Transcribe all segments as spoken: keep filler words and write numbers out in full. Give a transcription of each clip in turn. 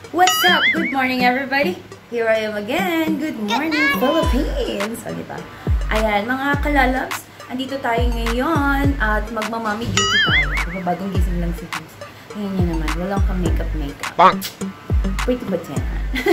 What's up? Good morning, everybody. Here I am again. Good morning, Philippines. O, diba? Ayan, mga kalalabs, andito tayo ngayon at magmamami duty tayo. Diba, bagong gising lang si Chris. Ayan niya naman, walang ka makeup-makeup. Pretty ba yan?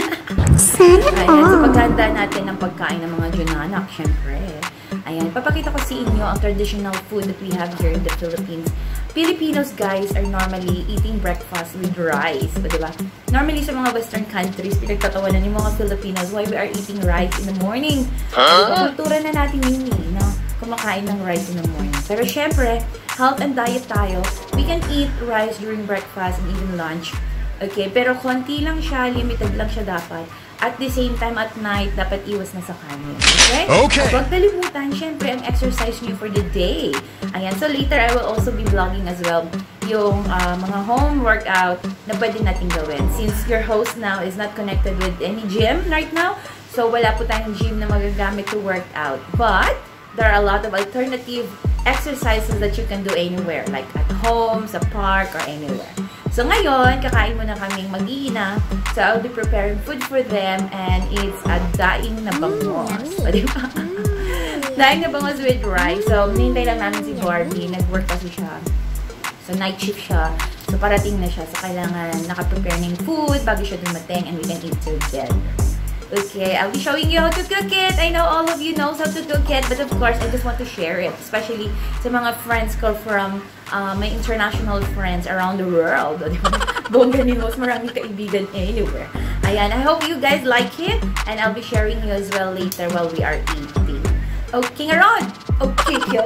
Ayan, so paghanda natin ng pagkain ng mga Junanak, syempre. Ayan, papakita ko sa inyo ang traditional food that we have here in the Philippines. Filipinos, guys, are normally eating breakfast with rice. O, diba? Normally, sa mga Western countries, pinagtatawanan yung mga Filipinos why we are eating rice in the morning. Huh? Kultura na natin yun eh, no? Kumakain ng rice in the morning. Pero syempre, health and diet tayo. We can eat rice during breakfast and even lunch. Okay? Pero konti lang siya, limited lang siya dapat. At the same time, at night, dapat iwas na sa kanin. Okay? Okay. Huwag kalimutan, syempre, ang exercise nyo for the day. Ayan. So, later, I will also be vlogging as well yung uh, mga home workout na pwede natin gawin. Since your host now is not connected with any gym right now, so wala po tayong gym na magagamit to work out. But, there are a lot of alternative exercises that you can do anywhere. Like at home, sa park, or anywhere. So, ngayon, kakain muna kaming mag-iina. So, I'll be preparing food for them. And it's a daing na bangus. O, diba? Daing na bangus with rice. So, nihintay lang namin si Barbie. Nag-work kasi siya. So, night shift siya. So, parating na siya. So, kailangan nakaprepare ng food bago siya dumating and we can eat together. Okay, I'll be showing you how to cook it. I know all of you knows how to cook it, but of course, I just want to share it. Especially sa mga friends ko from uh, my international friends around the world. Bongga ni Mos, maraming kaibigan anywhere. Ayan, I hope you guys like it. And I'll be sharing you as well later while we are eating. Okay, around! Okay, go!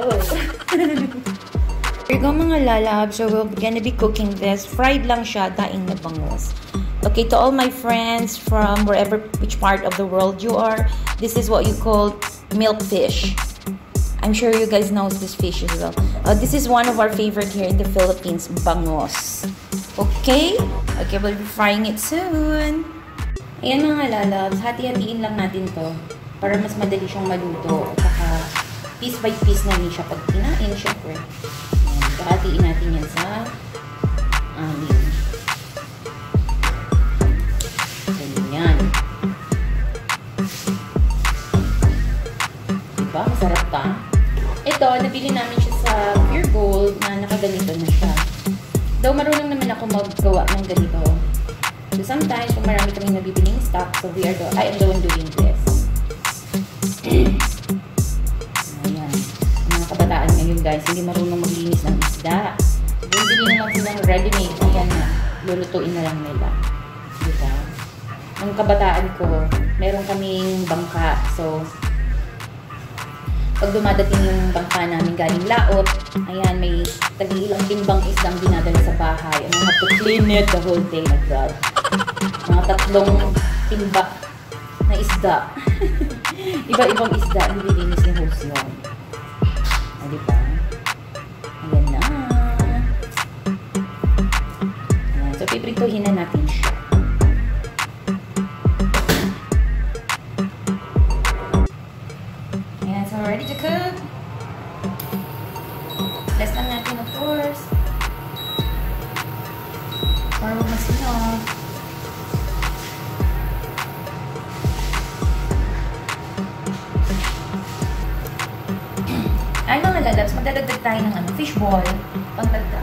Here you go, mga lalab. So, we're gonna be cooking this. Fried lang siya, daing na bangus. Okay, to all my friends from wherever, which part of the world you are, this is what you call milk fish. I'm sure you guys know this fish as well. Uh, this is one of our favorite here in the Philippines, bangus. Okay? Okay, we'll be frying it soon. Ayan mga lalabs, hati-hatiin lang natin to para mas madali siyang maluto. At saka piece by piece na rin siya pag kinain, syempre. Ayan, so hatiin natin yan sa amin. Yan. Diba? Masarap pa. Ito, nabili namin siya sa Pure Gold na nakaganito na siya. Though marunong naman ako maggawa ng ganito. So sometimes, kung marami kaming nabibiling stock, so we are the, I am the one doing this. Ayan. Mga kabataan ngayon guys, hindi marunong maglinis ng isda. Bumili na lang silang ready-made. Ayan na. Lulutuin na lang nila. Diba? Nung kabataan ko, meron kaming bangka. So, pag dumadating yung bangka namin galing laot, ayan, may tag-ilang timbang isdang dinadala sa bahay. And I have to clean it the whole day. My God. Mga tatlong timba na isda. Iba-ibang isda. Nililinis ni host yun. O, diba? Ayan na. Ayan. So, piprituhin na natin siya. Ready to cook. Less lang natin, of course. Para huwag masino. Ay, mga lalabs, magdadagdag tayo ng ano, fish ball. Pangdagdag.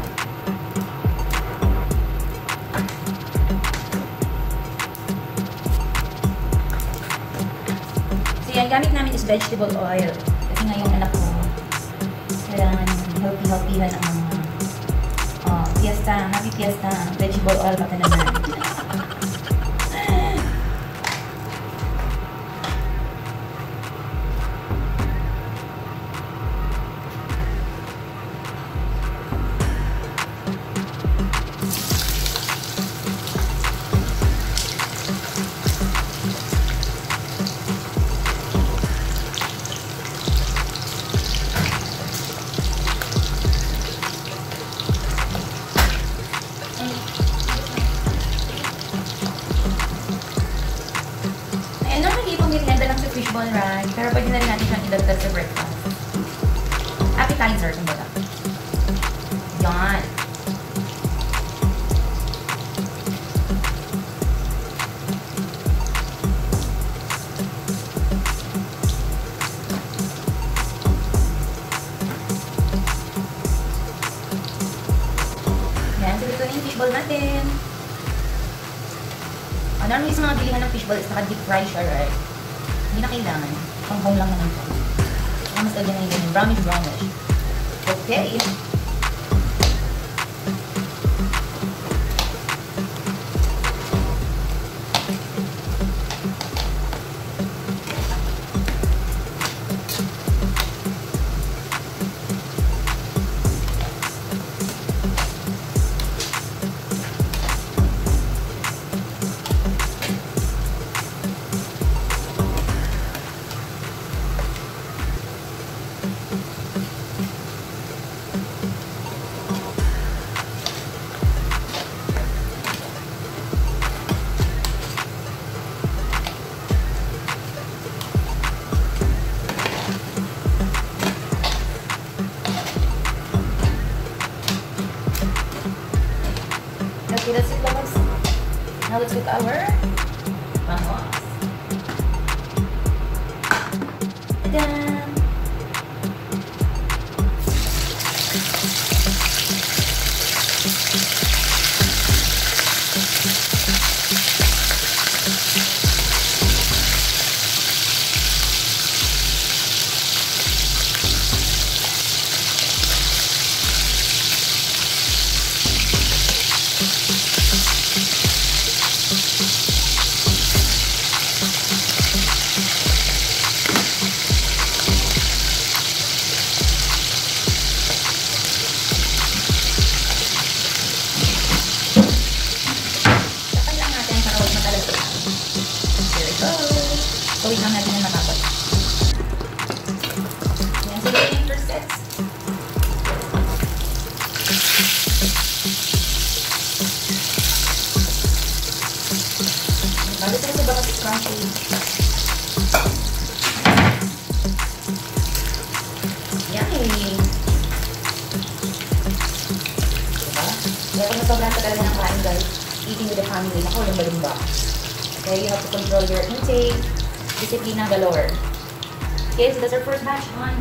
So, yan, gamit namin is vegetable oil. Kasi nga yung anak ko, kailangan healthy-healthy-han ang mga uh, fiesta, happy fiesta, vegetable oil baka naman. Fishball rice, pero pwede na rin natin siyang idagdag sa breakfast. Appetizer, kumbaga. Yan. Ano naman yung mga bilihan ng fishball is naka-deep fry siya, right? Hindi na kailangan. Pang-home lang naman ito. Mas lagyan na yung ganyan. Brownish, brownish. Okay. Okay, that's it, loves. Now let's cook our bangus. Ta-da! Gawin lang natin na matapos. Yan, sige yung first sets. Bago sila sa bakas crunchy. Yummy! Diba? Kaya kung nasobrang ka talaga ng kain, guys, eating with the family, naku, yung balumba. Okay, you have to control your intake. Discipline galore. Okay, so that's our first batch on.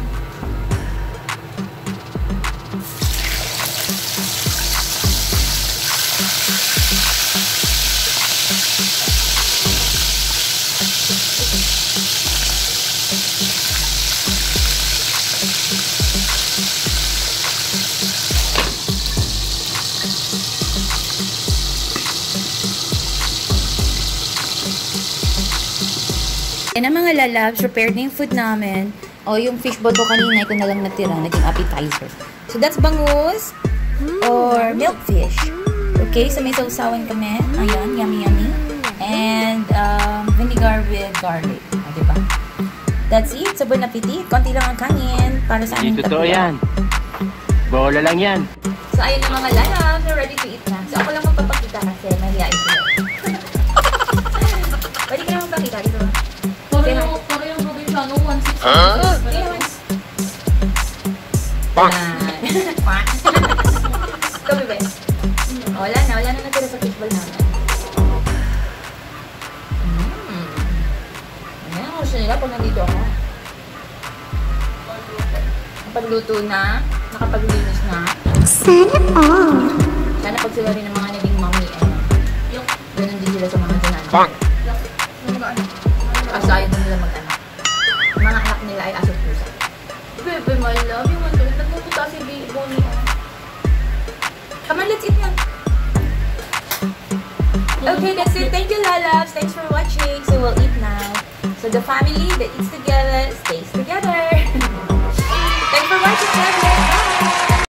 Yan ang mga lalabs, prepared na yung food namin. O yung fishball ko kanina, ito na lang natira, naging appetizer. So that's bangus or milkfish. Okay, so may sausawan kami. Ayan, yummy yummy. And um, vinegar with garlic. O, diba? That's it. So bon appetit. Konti lang ang kanin para sa aming tatlo. Totoo yan. Bola lang yan. So ayun ang mga lalabs, we're ready to eat na. So ako lang magpapakita kasi mahihain sila. Pwede ka naman pakita dito. Para yung probinsyano, one sixty. Huh? Pak! Kami ba? Wala na, wala na natira sa fishball namin. Mmm. Ayan, ang gusto nila pag nandito ako. Nakapagluto na, nakapaglinis na. Sana all! Sana pag sila rin ng mga naging mommy, eh. Ganun din sila sa mga dinanan. Pak! Kasi ayaw din nila mag-anak. Yung mga anak nila ay aso pusa. Bebe, my love, yung ano, nagpupunta si Bonnie. Come on, let's eat na. Okay, that's it. Thank you, lalabs. Thanks for watching. So we'll eat now. So the family that eats together.